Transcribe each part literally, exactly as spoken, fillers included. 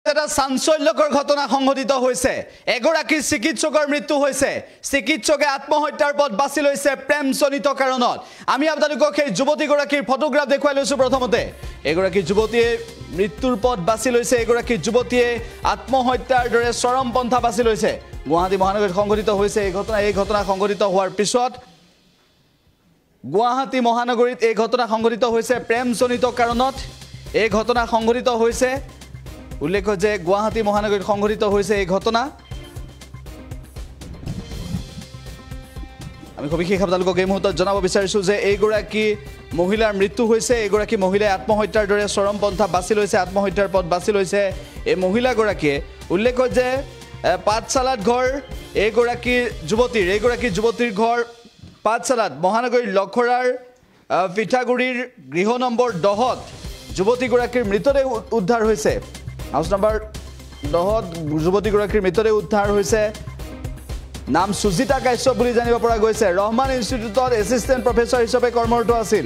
এটা চাঞ্চল্যকৰ ঘটনা সংঘটিত হৈছে এগৰাকী চিকিৎসকৰ মৃত্যু হৈছে চিকিৎসকে আত্মহত্যাৰ পথ বাছি লৈছে প্ৰেমজনিত কাৰণত আমি আপোনালোকক এই যুৱতীগৰাকীৰ ফটোগ্ৰাফ দেখুৱাই লৈছো প্ৰথমতে এগৰাকী যুৱতীয়ে মৃত্যুৰ পথ বাছি লৈছে এগৰাকী যুৱতীয়ে আত্মহত্যাৰ দৰে চৰম পন্থা বাছি লৈছে গুৱাহাটী মহানগৰীত সংঘটিত হৈছে এই ঘটনা এই ঘটনা সংঘটিত হোৱাৰ পিছত গুৱাহাটী মহানগৰীত এই ঘটনা সংঘটিত হৈছে প্ৰেমজনিত কাৰণত এই ঘটনা সংঘটিত হৈছে উল্লেখ্য যে গুৱাহাটী মহানগৰীত সংঘটিত হৈছে এই ঘটনা আমি সবিশেষ আপোনালোকক এই মুহূৰ্তত জনাব বিচাৰিছো যে এইগৰাকী মহিলাৰ মৃত্যু হৈছে এইগৰাকী মহিলাই আত্মহত্যাৰ দৰে চৰম পন্থা বাছি লৈছে আত্মহত্যাৰ পথ বাছি লৈছে এই মহিলাগৰাকীয়ে উল্লেখ্য যে পাঠশালাত ঘৰ এইগৰাকী যুৱতীৰ এইগৰাকী যুৱতীৰ ঘৰ পাঠশালাত মহানগৰীৰ লখৰাৰ পিঠাগুৰিৰ গৃহ নম্বৰ দহত যুৱতীগৰাকীৰ মৃতদেহ উদ্ধাৰ হৈছে হাউস নাম্বার দহত যুৱতীগৰাকীৰ মৃতদেহ উদ্ধাৰ হৈছে নাম সুজিতা কাশ্যপ বুলি জানিব পৰা গৈছে ৰহমান ইনষ্টিটিউটত এছিষ্টেণ্ট প্ৰফেসৰ হিচাপে কৰ্মৰত আছিল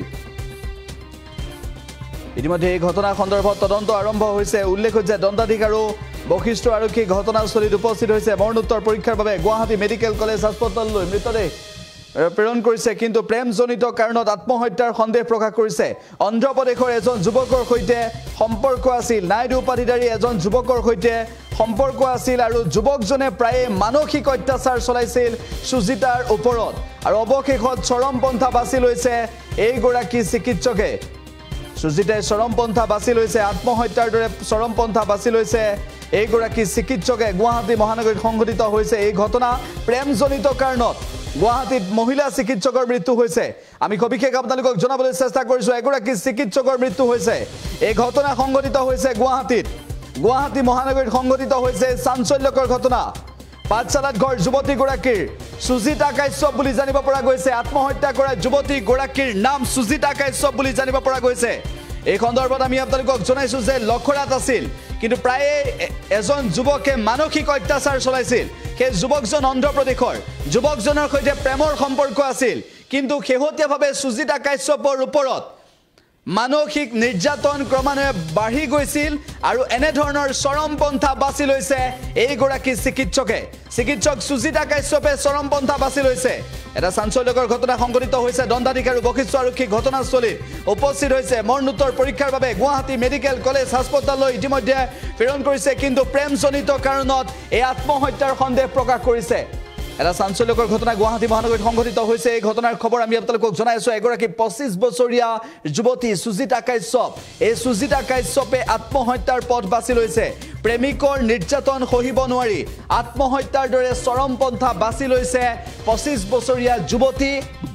ইতিমধ্যে এই ঘটনা সন্দৰ্ভত তদন্ত আৰম্ভ হৈছে উল্লেখ যে দণ্ডাধীশ আৰু বশিষ্ঠ আৰক্ষী ঘটনাস্থলীত উপস্থিত হৈছে মৰণোত্তৰ পৰীক্ষাৰ বাবে গুৱাহাটী মেডিকেল কলেজ হাস্পতাললৈ মৃতদেহ প্ৰেৰণ কৰিছে কিন্তু প্ৰেমজনিত কাৰণত আত্মহত্যাৰ সন্দেহ প্ৰকাশ কৰিছে অন্ধ্ৰপ্ৰদেশৰ এজন যুৱকৰ সৈতে সম্পৰ্ক আছিল নাইডু উপাধিধাৰী এজন যুৱকৰ সৈতে সম্পৰ্ক আছিল আৰু যুৱকজনে প্ৰায় মানসিক অত্যাচাৰ চলাইছিল সুজিতাৰ ওপৰত আৰু অৱশেষত চৰম পন্থা বাছি লৈছে এইগৰাকী চিকিৎসকে সুজিতাই চৰম পন্থা বাছি লৈছে আত্মহত্যাৰ দৰে চৰম পন্থা বাছি লৈছে এইগৰাকী চিকিৎসকে গুৱাহাটী মহানগৰীত সংঘটিত হৈছে এই ঘটনা প্ৰেমজনিত কাৰণত গুৱাহাটীত মহিলা চিকিৎসকৰ মৃত্যু হৈছে আমি সবিশেষ আপোনালোকক জনাবলৈ চেষ্টা কৰিছো এগৰাকী চিকিৎসকৰ মৃত্যু হৈছে এই ঘটনা সংঘটিত হৈছে গুৱাহাটীত গুৱাহাটী মহানগৰীত সংঘটিত হৈছে চাঞ্চল্যকৰ ঘটনা পাঠশালাত ঘৰ যুৱতীগৰাকীৰ সুজিতা কাশ্যপ বুলি জানিব পৰা গৈছে আত্মহত্যা কৰা যুৱতীগৰাকীৰ নাম সুজিতা কাশ্যপ বুলি জানিব পৰা গৈছে এই সন্দৰ্ভত আমি আপোনালোকক জনাইছো যে লখৰাত আছিল কিন্তু প্ৰায় এজন যুৱকে মানসিক অত্যাচাৰ চলাইছিল সেই যুৱকজন অন্ধ্ৰপ্ৰদেশৰ যুৱকজনৰ সৈতে প্ৰেমৰ সম্পৰ্ক আছিল কিন্তু শেহতীয়াভাৱে সুজিতা কাশ্যপৰ ওপৰত মানসিক নিৰ্যাতন ক্ৰমান্বয়ে বাঢ়ি গৈছিল আৰু এনে ধৰণৰ চৰম পন্থা বাছি লৈছে এইগৰাকী চিকিৎসকে চিকিৎসক সুজিতা কাশ্যপে চৰম পন্থা বাছি লৈছে এটা চাঞ্চল্যকৰ ঘটনা সংঘটিত হৈছে দণ্ডাধীশ আৰু বশিষ্ঠ আৰক্ষী ঘটনাস্থলীত উপস্থিত হৈছে মৰণোত্তৰ পৰীক্ষাৰ বাবে গুৱাহাটী মেডিকেল কলেজ হাস্পতাললৈ ইতিমধ্যে প্ৰেৰণ কৰিছে কিন্তু প্ৰেমজনিত কাৰণত এই আত্মহত্যাৰ সন্দেহ প্ৰকাশ কৰিছে এটা চাঞ্চল্যকৰ ঘটনা গুৱাহাটী মহানগৰীত সংঘটিত হৈছে এই ঘটনাৰ খবৰ আমি আপোনালোকক জনাই আছো এগৰাকী পঁচিছ বছৰীয়া যুৱতী সুজিতা কাশ্যপ এই সুজিতা কাশ্যপে আত্মহত্যাৰ পথ বাছি লৈছে প্ৰেমিকৰ নিৰ্যাতন সহিব নোৱাৰি আত্মহত্যাৰ দৰে চৰম পন্থা বাছি লৈছে পঁচিছ বছৰীয়া যুৱতী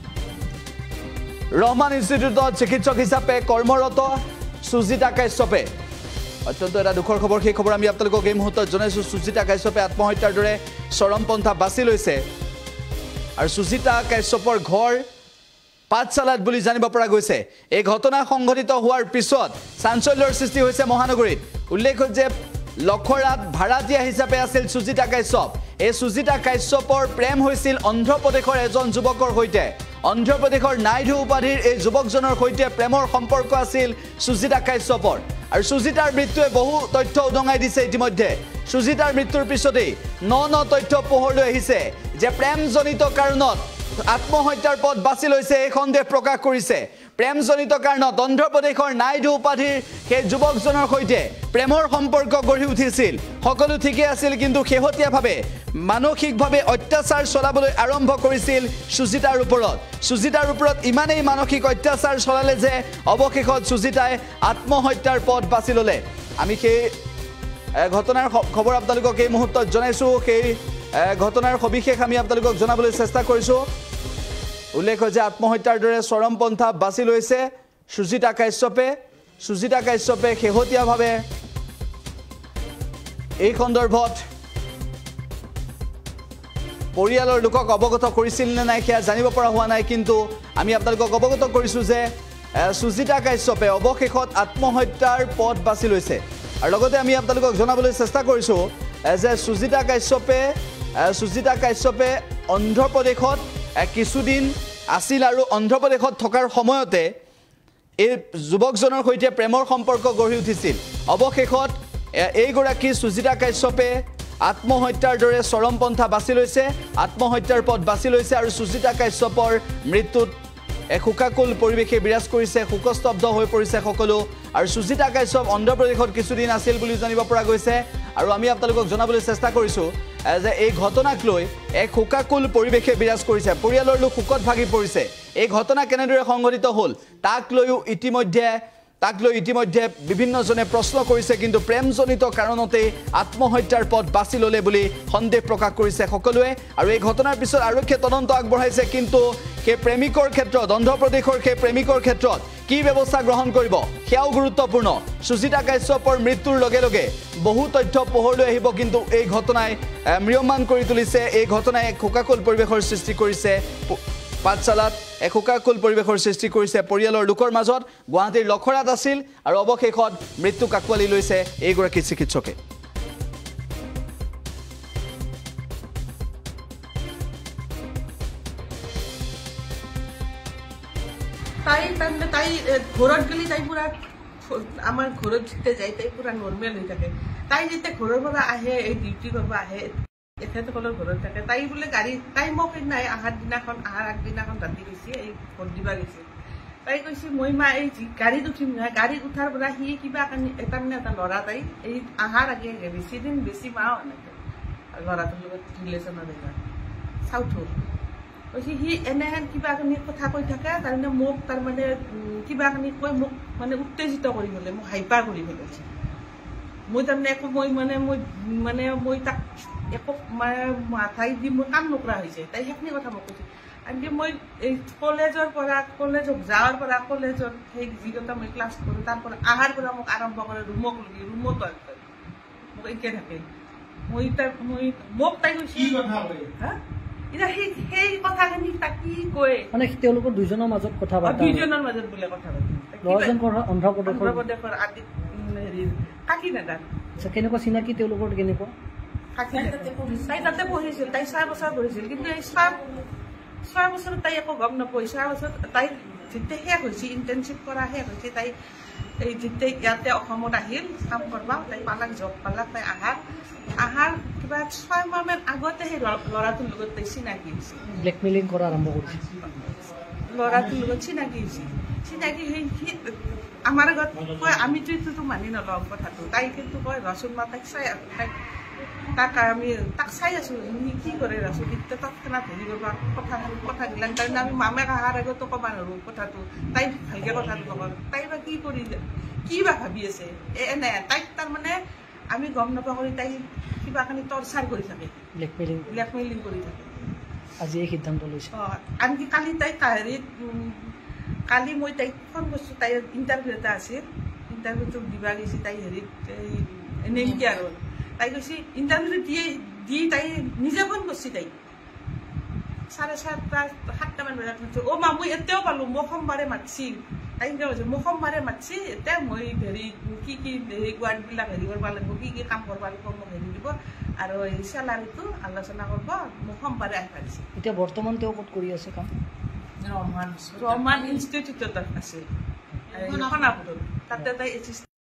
ৰহমান ইনষ্টিটিউটত চিকিৎসক হিচাপে কৰ্মৰত সুজিতা কাশ্যপে অত্যন্ত এটা দুখৰ খবৰ সেই খবৰ আমি আপোনালোকক এই মুহূৰ্তত জনাইছো সুজিতা কাশ্যপে আত্মহত্যাৰ দৰে চৰম পন্থা বাছি লৈছে আৰু সুজিতা কাশ্যপৰ ঘৰ পাঠশালাত বুলি জানিব পৰা গৈছে এই ঘটনা সংঘটিত হোৱাৰ পিছত চাঞ্চল্যৰ সৃষ্টি হৈছে মহানগৰীত উল্লেখ যে লখৰাত ভাড়াতীয়া হিচাপে আছিল সুজিতা কাশ্যপ এই সুজিতা কাশ্যপৰ প্ৰেম হৈছিল অন্ধ্ৰপ্ৰদেশৰ এজন যুৱকৰ সৈতে অন্ধ্ৰপ্ৰদেশৰ নাইডু উপাধিৰ এই যুৱকজনৰ সৈতে প্ৰেমৰ সম্পৰ্ক আছিল সুজিতা কাশ্যপৰ আৰু সুজিতাৰ মৃত্যুৱে বহু তথ্য উদঙাই দিছে ইতিমধ্যে সুজিতাৰ মৃত্যুৰ পিছতেই ন ন তথ্য পোহৰলৈ আহিছে যে প্ৰেমজনিত কাৰণত আত্মহত্যাৰ পথ বাছি লৈছে এই সন্দেহ প্ৰকাশ কৰিছে প্ৰেমজনিত কাৰণত অন্ধ্ৰপ্ৰদেশৰ নাইডু উপাধিৰ সেই যুৱকজনৰ সৈতে প্ৰেমৰ সম্পৰ্ক গঢ়ি উঠিছিল সকলো ঠিকে আছিল কিন্তু শেহতীয়াভাৱে মানসিকভাৱে অত্যাচাৰ চলাবলৈ আৰম্ভ কৰিছিল সুজিতাৰ ওপৰত সুজিতাৰ ওপৰত ইমানেই মানসিক অত্যাচাৰ চলালে যে অৱশেষত সুজিতাই আত্মহত্যাৰ পথ বাছি ল'লে আমি সেই ঘটনাৰ খবৰ আপোনালোকক এই মুহূৰ্তত জনাইছো সেই ঘটনাৰ সবিশেষ আমি আপোনালোকক জনাবলৈ চেষ্টা কৰিছো উল্লেখ যে আত্মহত্যাৰ দৰে চৰম পন্থা বাছি লৈছে সুজিতা কাশ্যপে সুজিতা কাশ্যপে শেহতীয়াভাৱে এই সন্দৰ্ভত পৰিয়ালৰ লোকক অৱগত কৰিছিল নে নাই সেয়া জানিব পৰা হোৱা নাই কিন্তু আমি আপোনালোকক অৱগত কৰিছো যে সুজিতা কাশ্যপে অৱশেষত আত্মহত্যাৰ পথ বাছি লৈছে আৰু লগতে আমি আপোনালোকক জনাবলৈ চেষ্টা কৰিছো যে সুজিতা কাশ্যপে সুজিতা কাশ্যপে অন্ধ্ৰপ্ৰদেশত কিছুদিন আছিল আৰু অন্ধ্ৰপ্ৰদেশত থকাৰ সময়তে এই যুৱকজনৰ সৈতে প্ৰেমৰ সম্পৰ্ক গঢ়ি উঠিছিল অৱশেষত এইগৰাকী সুজিতা কাশ্যপে আত্মহত্যাৰ দৰে চৰমপন্থা বাছি লৈছে আত্মহত্যাৰ পথ বাছি লৈছে আৰু সুজিতা কাশ্যপৰ মৃত্যুত এক শোকাকুল পৰিৱেশে বিৰাজ কৰিছে শোকস্তব্ধ হৈ পৰিছে সকলো আৰু সুজিতা কাশ্যপ অন্ধ্ৰপ্ৰদেশত কিছুদিন আছিল বুলি জানিব পৰা গৈছে আৰু আমি আপোনালোকক জনাবলৈ চেষ্টা কৰিছো যে এই ঘটনাক লৈ এক শোকাকুল পৰিৱেশে বিৰাজ কৰিছে পৰিয়ালৰ লোক শোকত ভাগি পৰিছে এই ঘটনা কেনেদৰে সংঘটিত হ'ল তাক লৈও ইতিমধ্যে তাক লৈ ইতিমধ্যে বিভিন্নজনে প্ৰশ্ন কৰিছে কিন্তু প্ৰেমজনিত কাৰণতে আত্মহত্যাৰ পথ বাছি ললে বুলি সন্দেহ প্ৰকাশ কৰিছে সকলোৱে আৰু এই ঘটনাৰ পিছত আৰক্ষীয়ে তদন্ত আগবঢ়াইছে কিন্তু কে প্ৰেমিকৰ ক্ষেত্ৰত অন্ধ্ৰপ্ৰদেশৰ কে প্ৰেমিকৰ ক্ষেত্ৰত কি ব্যৱস্থা গ্ৰহণ কৰিব সেয়াও গুৰুত্বপূৰ্ণ সুজিতা কাশ্যপৰ মৃত্যুৰ লগে লগে বহু তথ্য পোহৰলৈ আহিব কিন্তু এই ঘটনাই ম্ৰিয়মান কৰি তুলিছে এই ঘটনাই এক শোকাকুল পৰিৱেশৰ সৃষ্টি কৰিছে পাঠশালাত এক শোকাকুল পৰিৱেশৰ সৃষ্টি কৰিছে পৰিয়ালৰ লোকৰ মাজত গুৱাহাটীৰ লখৰাত আছিল আৰু অৱশেষত মৃত্যুক আঁকোৱালি লৈছে এইগৰাকী চিকিৎসকে তাই তাৰমানে তাই ঘৰত গেলি তাই পুৰা আমাৰ ঘৰত যেতিয়া যায় তাই পুৰা নৰ্মেল হৈ থাকে তাই যেতিয়া ঘৰৰ পৰা আহে এই ডিউটি কৰিব আহে এখেতসকলৰ ঘৰত থাকে তাই বোলে গাড়ী তাই মোক সেইদিনা আহাৰ দিনাখন আহাৰ আগদিনাখন ৰাতি গৈছে এই ভোট দিবা গৈছে তাই কৈছে মই মা এই গাড়ীত উঠিম নহয় গাড়ীত উঠাৰ পৰা সি কিবা এটা মানে এটা ল'ৰা তাই এই আহাৰ আগে আগে বেছি দিন বেছি মাহ হোৱা নাই ল'ৰাটোৰ লগত ৰিলেশ্যনৰ এটা চাউথৰ কৈছে সি এনেহেন কিবা কানি কথা কৈ থাকে তাৰমানে মোক তাৰমানে কিবা কানি কৈ মোক মানে উত্তেজিত কৰি পেলাই মোক হাইপাৰ কৰি পেলাইছে মই তাৰমানে একো মই মানে মই মানে মই তাক একো মানে মাথাই দি মোৰ কাম নকৰা হৈছে তাই সেইখিনি কথা মোক কৈছে আনকি মই এই কলেজৰ পৰা কলেজত যাৱাৰ পৰা কলেজৰ সেই যিকেইটা মই ক্লাছ কৰোঁ তাৰ পৰা আহাৰ পৰা মোক আৰম্ভ কৰে ৰুমক লগি ৰুমতো মোক একে থাকে মই তাই মই মোক তাই কৈছে হা এতিয়া সেই সেই কথাখিনি তাক কি কয় মানে তেওঁলোকৰ দুজনৰ মাজত কথা পাতা দুজনৰ মাজত বোলে কথা পাতি ল'ৰাজন অন্ধ্ৰপ্ৰদেশৰ অন্ধ্ৰপ্ৰদেশৰ আদি হেৰি কাকিনাডাৰ কেনেকুৱা চিনাকি তেওঁলোকৰ কেনেকুৱা তাই তাতে পঢ়িছিল তাই ছয় বছৰ পঢ়িছিল কিন্তু এই ছয় ছয় বছৰত তাই একো গম নাপায় ছয় বছৰত তাই যেতিয়া শেষ হৈছে ইণ্টাৰ্ণশ্বিপ কৰা শেষ হৈছে তাই এই যেতিয়া ইয়াতে অসমত আহিল কাম কৰবা তাই পালাক জব পালাক তাই আহাৰ আহাৰ কিবা ছয় মাহমান আগতে সেই ল'ৰাটোৰ লগত তাই চিনাকি হৈছে ব্লেকমেইলিং কৰা আৰম্ভ কৰিছে ল'ৰাটোৰ লগত চিনাকি হৈছে চিনাকি সেই আমাৰ আগত কয় আমিতো এইটোতো মানি নলওঁ কথাটো তাই কিন্তু কয় ৰচোন মা তাইক চাই তাইক তাক আমি তাক চাই আছো কি কৰে ৰচোন তেতিয়া তৎক্ষণাত হেৰি কৰিব কথা কথাবিলাক তাৰমানে আমি মামাক অহাৰ আগতো ক'ব নোৱাৰোঁ কথাটো তাই ভালকৈ কথাটো ক'ব তাই বা কি কৰি কি বা ভাবি আছে এনে তাইক তাৰমানে আমি গম নাপাওঁ কৰি তাই কিবা কানি টৰ্চাৰ কৰি থাকে ব্লেকমেইলিং ব্লেকমেইলিং কৰি থাকে আজি এই সিদ্ধান্ত লৈছে অঁ আনকি কালি তাই হেৰিত কালি মই তাইক ফোন কৰিছোঁ তাইৰ ইণ্টাৰভিউ এটা আছিল ইণ্টাৰভিউটো দিবা গৈছে তাই হেৰিত এই নেমকি আৰু তাই কৈছে ইণ্টাৰভিউটো দিয়ে দি তাই নিজে ফোন কৰিছে তাইক চাৰে সাতটা সাতটামান বজাত কৈছে অ' মা মই এতিয়াও পালোঁ মোক সোমবাৰে মাতিছি তাই কিয় কৈছে মোক সোমবাৰে মাতিছি এতিয়া মই হেৰি কি কি হেৰি ৱাৰ্ডবিলাক হেৰি কৰিব লাগিব কি কি কাম কৰিব লাগিব মোক হেৰি দিব আৰু এই চেলাৰীটো আলোচনা কৰিব মোক সোমবাৰে আহি পাৰিছে এতিয়া বৰ্তমান তেওঁ ক'ত কৰি আছে কাম ৰহমান ৰহমান ইনষ্টিটিউটত আছিল সোণাপুৰত তাতে তাই